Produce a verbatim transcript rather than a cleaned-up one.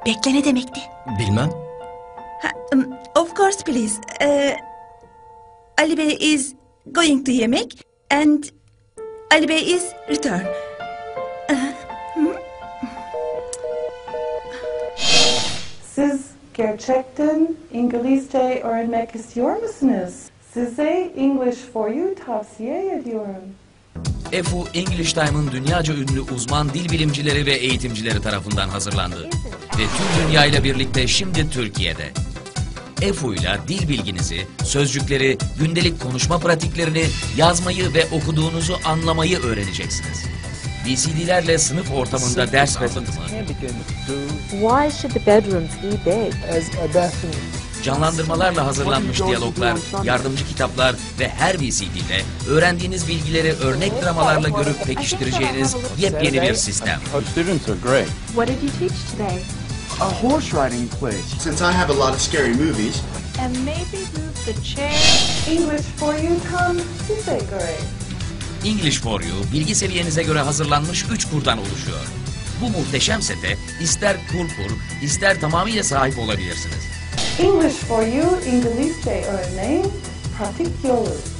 Bekle ne demekti? Bilmem. Ha, um, of course please. Ee, Ali Bey is going to yemek and Ali Bey is return. Ee, hı? Siz gerçekten İngilizce öğrenmek istiyor musunuz? Size English for You tavsiye ediyorum. E F U English Time'ın dünyaca ünlü uzman dil bilimcileri ve eğitimcileri tarafından hazırlandı. Ve tüm dünyayla birlikte şimdi Türkiye'de. E F U ile dil bilginizi, sözcükleri, gündelik konuşma pratiklerini, yazmayı ve okuduğunuzu anlamayı öğreneceksiniz. V C D'lerle sınıf ortamında ders anlatımı, Why should the bedrooms be big? As a bathroom. canlandırmalarla hazırlanmış diyaloglar, yardımcı kitaplar ve her V C D'de öğrendiğiniz bilgileri örnek dramalarla görüp pekiştireceğiniz yepyeni bir sistem. Our students are great. What did you teach today? A horse riding play. Since I have a lot of scary movies, And maybe move the chair. English for You tam size göre. English for You, bilgi seviyenize göre hazırlanmış üç kurdan oluşuyor. Bu muhteşem sete ister kur kur, ister tamamıyla sahip olabilirsiniz. English for You İngilizce öğrenmeyin pratik yolu.